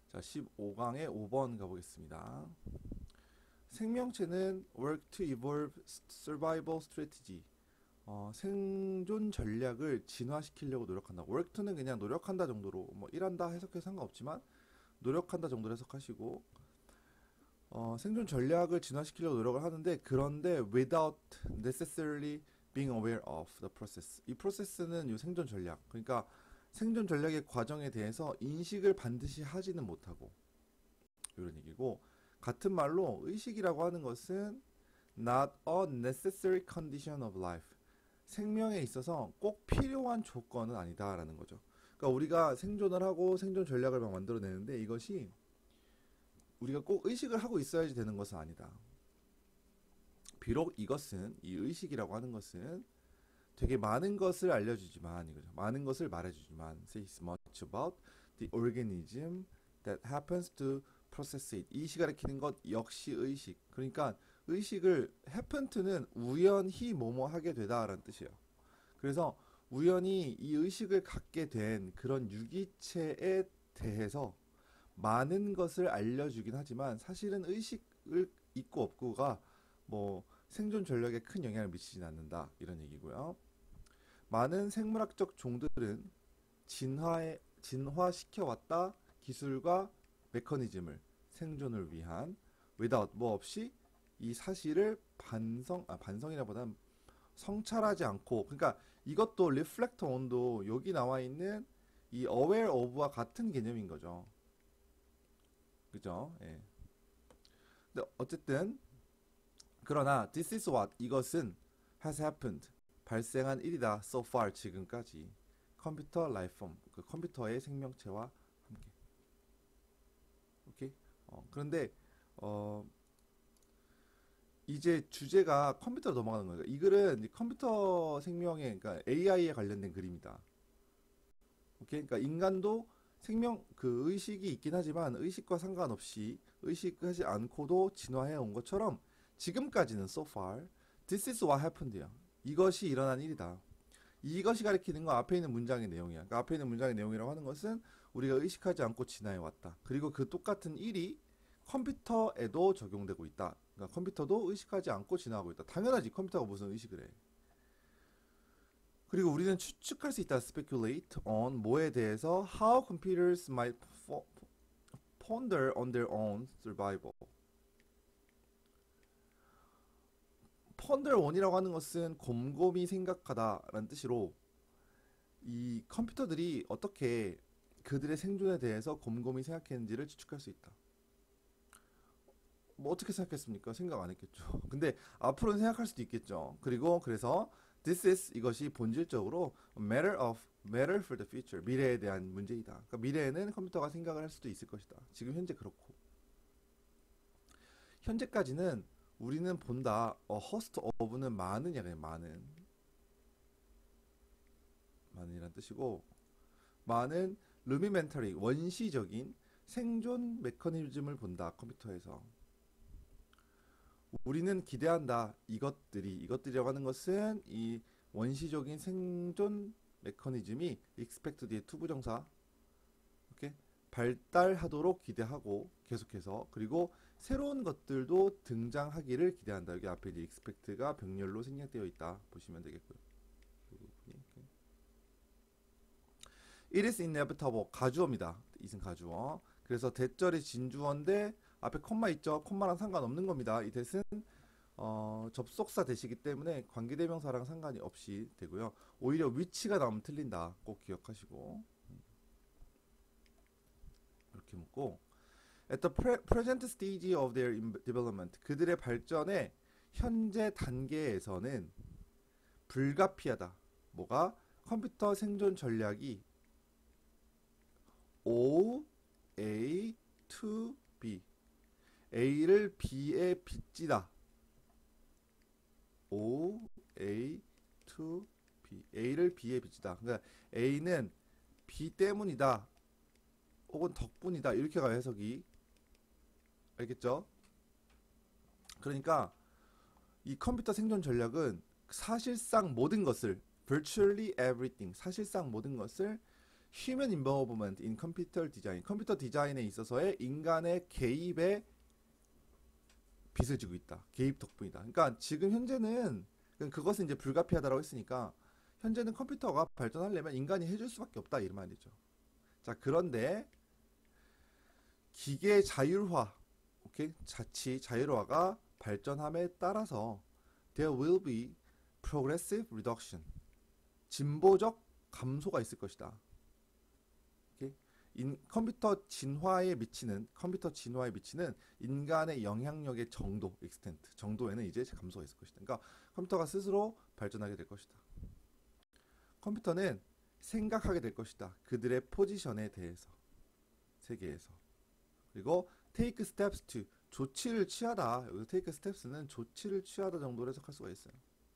자, 15강의 5번 가보겠습니다. 생명체는 work to evolve survival strategy. 생존 전략을 진화시키려고 노력한다. work to는 그냥 노력한다 정도로, 뭐 일한다 해석해도 상관없지만 노력한다 정도로 해석하시고, 생존 전략을 진화시키려고 노력을 하는데, 그런데 without necessarily being aware of the process. 이 프로세스는 이 생존 전략, 그러니까 생존 전략의 과정에 대해서 인식을 반드시 하지는 못하고, 이런 얘기고, 같은 말로 의식이라고 하는 것은 not a necessary condition of life. 생명에 있어서 꼭 필요한 조건은 아니다라는 거죠. 그러니까 우리가 생존을 하고 생존 전략을 막 만들어내는데, 이것이 우리가 꼭 의식을 하고 있어야지 되는 것은 아니다. 비록 이것은, 이 의식이라고 하는 것은 되게 많은 것을 알려주지만, 이거죠. 많은 것을 말해주지만, says much about the organism that happens to process it. 이 시간에 키는 것 역시 의식. 그러니까 의식을 happen to는 우연히 뭐뭐 하게 되다라는 뜻이에요. 그래서 우연히 이 의식을 갖게 된 그런 유기체에 대해서 많은 것을 알려주긴 하지만, 사실은 의식을 있고 없고가 뭐 생존 전략에 큰 영향을 미치진 않는다, 이런 얘기고요. 많은 생물학적 종들은 진화시켜왔다 기술과 메커니즘을 생존을 위한 without 뭐 없이 이 사실을 반성이라보다는 성찰하지 않고, 그러니까 이것도 reflect on도 여기 나와 있는 이 aware of와 같은 개념인 거죠. 그죠? 예. 근데 어쨌든 그러나 this is what, 이것은 has happened, 발생한 일이다 so far, 지금까지 컴퓨터 라이프 폼, 그 컴퓨터의 생명체와 함께. 오케이. 그런데 어 이제 주제가 컴퓨터로 넘어가는 거예요. 이 글은 이제 컴퓨터 생명에, 그러니까 AI에 관련된 글입니다. 오케이. 그러니까 인간도 생명 그 의식이 있긴 하지만, 의식과 상관없이 의식하지 않고도 진화해 온 것처럼 지금까지는 so far this is what happened요. 이것이 일어난 일이다. 이것이 가리키는 건 앞에 있는 문장의 내용이야. 그러니까 앞에 있는 문장의 내용이라고 하는 것은 우리가 의식하지 않고 진화해 왔다. 그리고 그 똑같은 일이 컴퓨터에도 적용되고 있다. 그러니까 컴퓨터도 의식하지 않고 진화하고 있다. 당연하지. 컴퓨터가 무슨 의식을 해. 그리고 우리는 추측할 수 있다. speculate on 뭐에 대해서 how computers might ponder on their own survival. ponder on이라고 하는 것은 곰곰이 생각하다라는 뜻으로, 이 컴퓨터들이 어떻게 그들의 생존에 대해서 곰곰이 생각했는지를 추측할 수 있다. 뭐 어떻게 생각했습니까? 생각 안 했겠죠. 근데 앞으로는 생각할 수도 있겠죠. 그리고 그래서 this is, 이것이 본질적으로 matter for the future, 미래에 대한 문제이다. 그러니까 미래에는 컴퓨터가 생각을 할 수도 있을 것이다. 지금 현재 그렇고, 현재까지는 우리는 본다. host of는 많으냐, 그냥 많은이란 뜻이고, 많은 rudimentary, 원시적인 생존 메커니즘을 본다, 컴퓨터에서. 우리는 기대한다. 이것들이라고 하는 것은 이 원시적인 생존 메커니즘이 expect 뒤에 투부정사, 오케이? 발달하도록 기대하고, 계속해서, 그리고 새로운 것들도 등장하기를 기대한다. 여기 앞에 이제 expect가 병렬로 생략되어 있다 보시면 되겠고요. It is inevitable, 가주어입니다. 이승 가주어. 그래서 대절이 진주어인데 앞에 콤마 있죠. 콤마랑 상관없는 겁니다. 이 대신 접속사 대시기 때문에 관계대명사랑 상관이 없이 되고요. 오히려 위치가 나오면 틀린다. 꼭 기억하시고, 이렇게 묻고, at the present stage of their development, 그들의 발전의 현재 단계에서는 불가피하다. 뭐가? 컴퓨터 생존 전략이 O, A, to B, A를 B에 빚지다. O, A, to B, A를 B에 빚지다. 그러니까 A는 B 때문이다, 혹은 덕분이다, 이렇게 가요, 해석이. 알겠죠? 그러니까 이 컴퓨터 생존 전략은 사실상 모든 것을, virtually everything, 사실상 모든 것을 Human involvement in computer design. 컴퓨터 디자인에 있어서의 인간의 개입에 빚을 지고 있다. 개입 덕분이다. 그러니까 지금 현재는 그것은 이제 불가피하다라고 했으니까 현재는 컴퓨터가 발전하려면 인간이 해줄 수밖에 없다 이 말이죠. 자, 그런데 기계 자율화, 오케이? 자치 자율화가 발전함에 따라서 there will be progressive reduction. 진보적 감소가 있을 것이다. 오케이? 컴퓨터 진화에 미치는 인간의 영향력의 정도, extent, 정도에는 이제 감소가 있을 것이다. 그러니까 컴퓨터가 스스로 발전하게 될 것이다. 컴퓨터는 생각하게 될 것이다. 그들의 포지션에 대해서 세계에서. 그리고 take steps to 조치를 취하다. 여기서 take steps는 조치를 취하다 정도로 해석할 수가 있어요.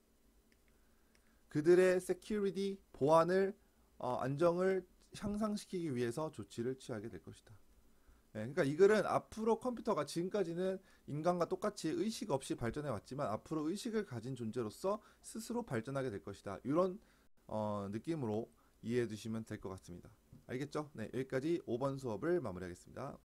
그들의 security 보안을 안정을 향상시키기 위해서 조치를 취하게 될 것이다. 네, 그러니까 이 글은 앞으로 컴퓨터가 지금까지는 인간과 똑같이 의식 없이 발전해 왔지만 앞으로 의식을 가진 존재로서 스스로 발전하게 될 것이다. 이런 느낌으로 이해해 두시면 될 것 같습니다. 알겠죠? 네, 여기까지 5번 수업을 마무리하겠습니다.